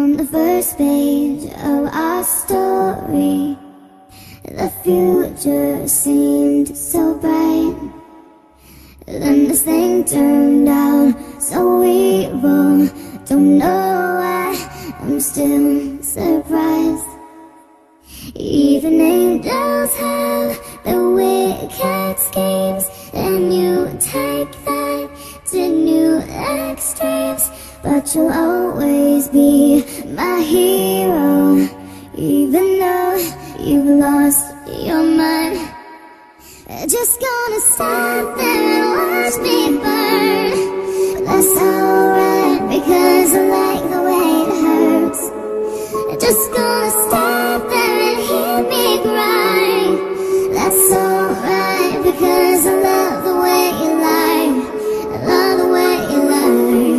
On the first page of our story, the future seemed so bright. Then this thing turned out so evil. Don't know why, I'm still surprised. Even angels have their wicked schemes, and you take that to new extremes. But you'll always be my hero, even though you've lost your mind. Just gonna stand there and watch me burn. That's alright, because I like the way it hurts. Just gonna stand there and hear me cry. That's alright, because I love the way you lie. I love the way you lie.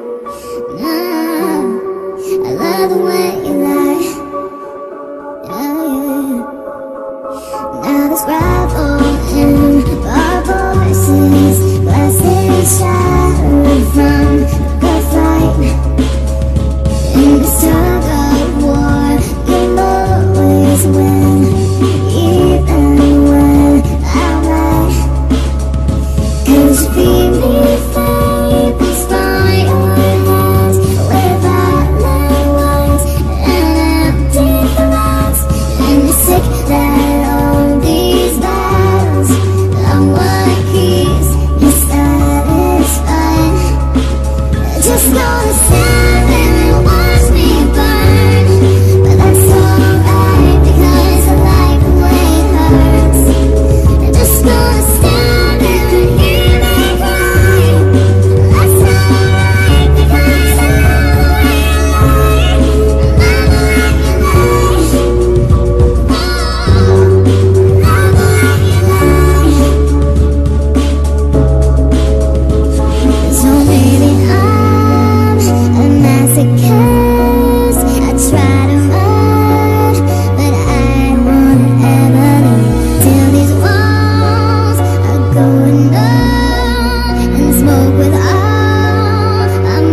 I love the way you lie. Now this rival and our voices, glasses shattered from the fight. In this tug of war, you'll always win, even when I lie. 'Cause you feed me fables from your hands, without red wines and empty threats. And you're sick that all these battles are what keeps me satisfied. Just gonna stand there and watch me burn. But that's alright, because I like the way it hurts. Just gonna stand there and hear me cry. That's alright, because I love the way you lie. I love the way you lie. So maybe I'm a masochist. I try to run, but I won't ever leave till these walls are going up and smoke with all our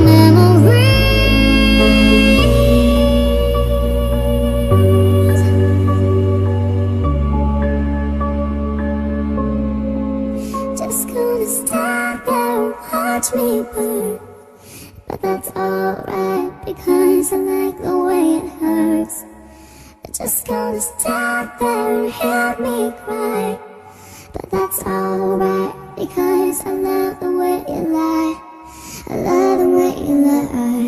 memories. Just gonna stand there and watch me burn. But that's alright, because I like the way it hurts. Just gonna stand there and hear me cry. But that's alright, because I love the way you lie. I love the way you lie.